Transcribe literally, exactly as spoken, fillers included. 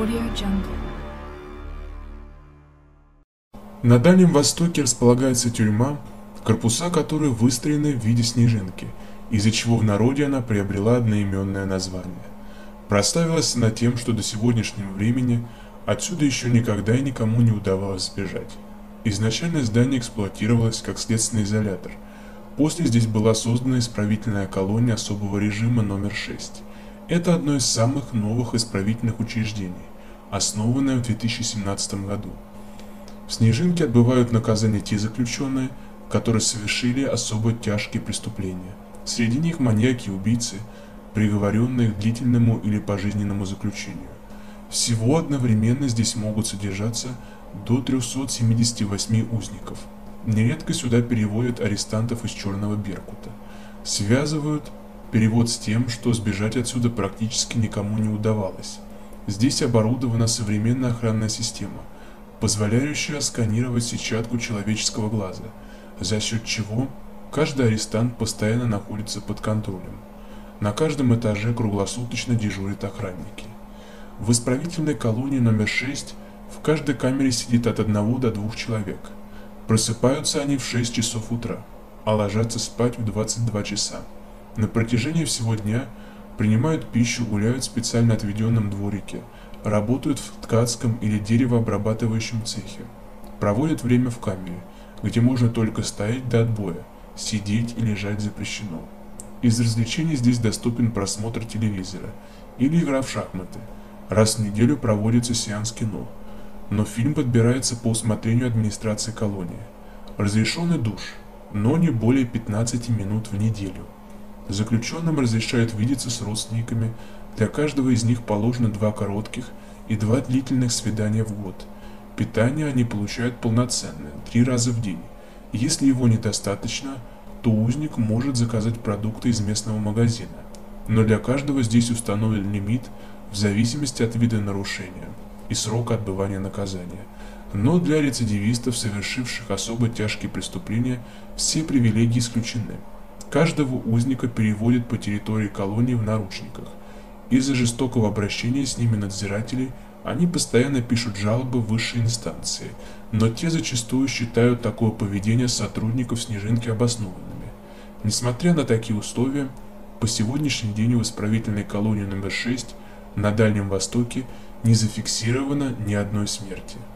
AudioJungle. На Дальнем Востоке располагается тюрьма, корпуса которой выстроены в виде снежинки, из-за чего в народе она приобрела одноименное название. Прославилась она тем, что до сегодняшнего времени отсюда еще никогда и никому не удавалось сбежать. Изначально здание эксплуатировалось как следственный изолятор. После здесь была создана исправительная колония особого режима номер шесть. Это одно из самых новых исправительных учреждений, основанное в две тысячи семнадцатом году. В Снежинке отбывают наказание те заключенные, которые совершили особо тяжкие преступления. Среди них маньяки и убийцы, приговоренные к длительному или пожизненному заключению. Всего одновременно здесь могут содержаться до трёхсот семидесяти восьми узников. Нередко сюда переводят арестантов из Черного Беркута. Связывают перевод с тем, что сбежать отсюда практически никому не удавалось. Здесь оборудована современная охранная система, позволяющая сканировать сетчатку человеческого глаза, за счет чего каждый арестант постоянно находится под контролем. На каждом этаже круглосуточно дежурят охранники. В исправительной колонии номер шесть в каждой камере сидит от одного до двух человек. Просыпаются они в шесть часов утра, а ложатся спать в двадцать два часа. На протяжении всего дня принимают пищу, гуляют в специально отведенном дворике, работают в ткацком или деревообрабатывающем цехе, проводят время в камере, где можно только стоять до отбоя, сидеть и лежать запрещено. Из развлечений здесь доступен просмотр телевизора или игра в шахматы. Раз в неделю проводится сеанс кино, но фильм подбирается по усмотрению администрации колонии. Разрешен и душ, но не более пятнадцати минут в неделю. Заключенным разрешают видеться с родственниками, для каждого из них положено два коротких и два длительных свидания в год. Питание они получают полноценное, три раза в день. Если его недостаточно, то узник может заказать продукты из местного магазина, но для каждого здесь установлен лимит в зависимости от вида нарушения и срока отбывания наказания. Но для рецидивистов, совершивших особо тяжкие преступления, все привилегии исключены. Каждого узника переводят по территории колонии в наручниках. Из-за жестокого обращения с ними надзирателей они постоянно пишут жалобы в высшие инстанции, но те зачастую считают такое поведение сотрудников Снежинки обоснованными. Несмотря на такие условия, по сегодняшний день в исправительной колонии номер шесть на Дальнем Востоке не зафиксировано ни одной смерти.